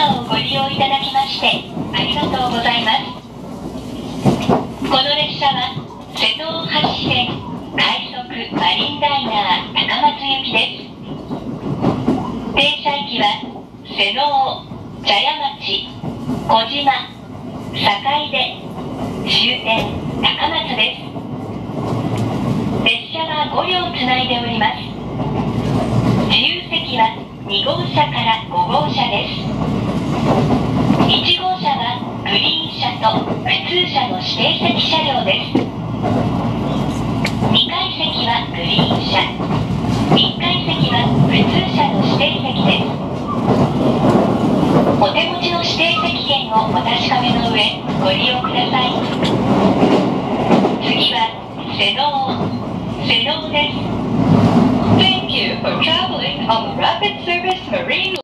をご利用いただきましてありがとうございます。この列車は瀬戸大橋線快速マリンライナー高松行きです。停車駅は瀬能、茶屋町、小島、坂出、終点高松です。列車は5両つないでおります。自由席は2号車から5号車です。1号車はグリーン車と普通車の指定席車両です。2階席はグリーン車、1階席は普通車の指定席です。お手持ちの指定席券をお確かめの上ご利用ください。次は瀬能です。 Thank you for traveling on the Rapid Service Marine